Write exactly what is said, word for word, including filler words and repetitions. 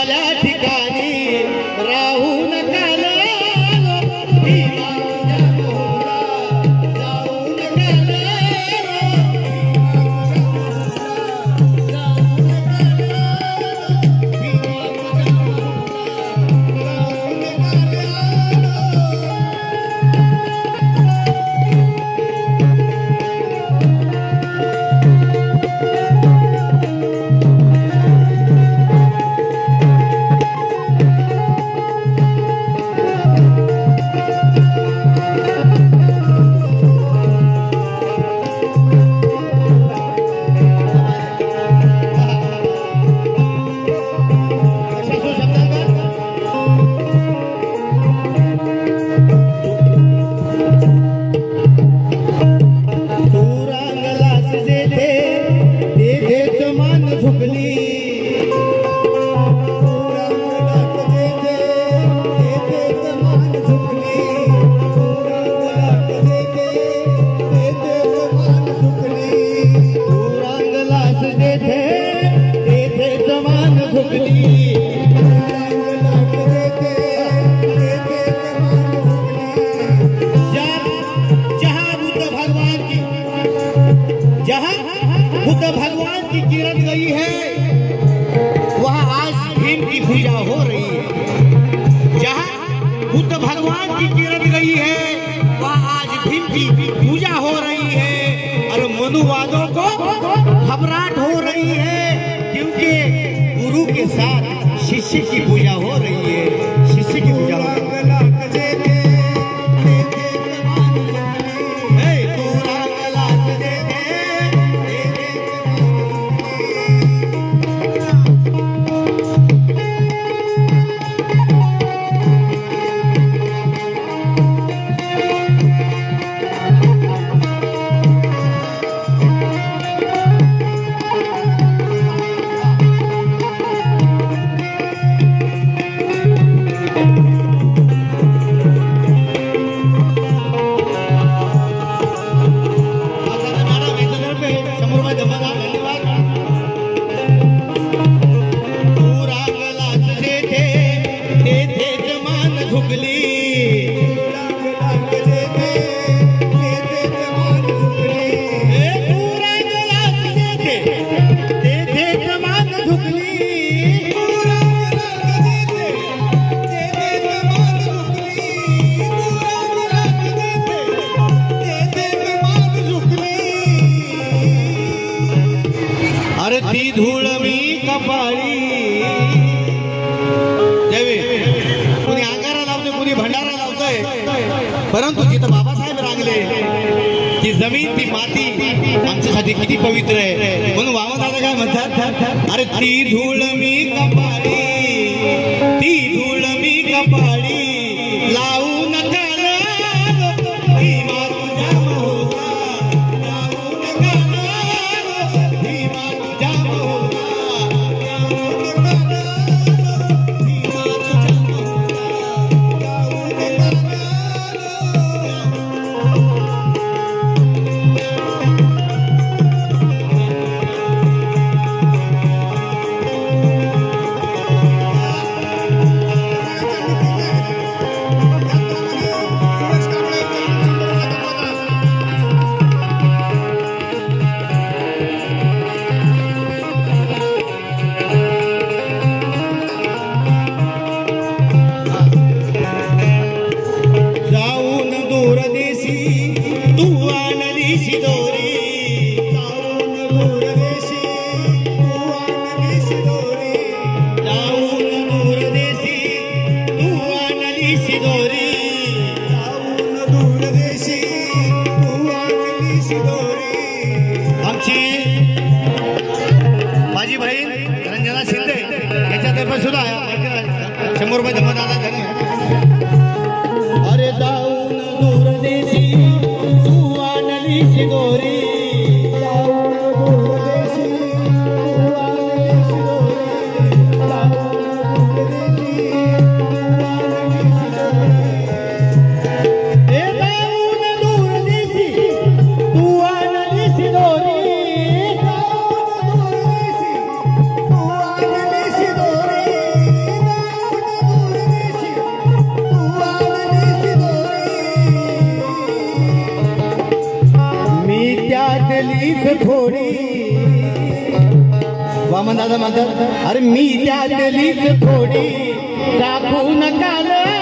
झाल्या ठिकाणी राहू नका भीमा तुझ्या मोहरा जाऊ नका बुद्ध भगवान की किरण गई है वहाँ आज भीम की पूजा हो रही है। जहाँ बुद्ध भगवान की किरण गई है वहाँ आज भीम की पूजा हो रही है और मनुवादों को घबराहट हो रही है क्योंकि गुरु के साथ शिष्य की पूजा हो रही है। शिष्य की पूजा हो रही है। अरे ती धूळ मी कपाळी देवी कुणी अंगारा लावतोय कुणी भंडारा लावतोय परंतु जिथं बाबासाहेब रांगले ती जमीन ती माती आमच्यासाठी किती पवित्र आहे म्हणून वामनदादा काय म्हणतात अरे ती धूळ मी कपाळी ती धूळ मी कपाळी लावू नका भीमा तुझ्या मोहरा लावू नका भीमा तुझ्या मोहरा भीमा तुझ्या माझी बहीण रंजना शिंदे याच्यातर्फे सुद्धा शंभर रुपये धन्यवाद धन्य अरे जाऊन दूर देशी तू आणली शिदोरी दादा म्हणतात अरे मी त्यातलीच थोडी दाखवू नका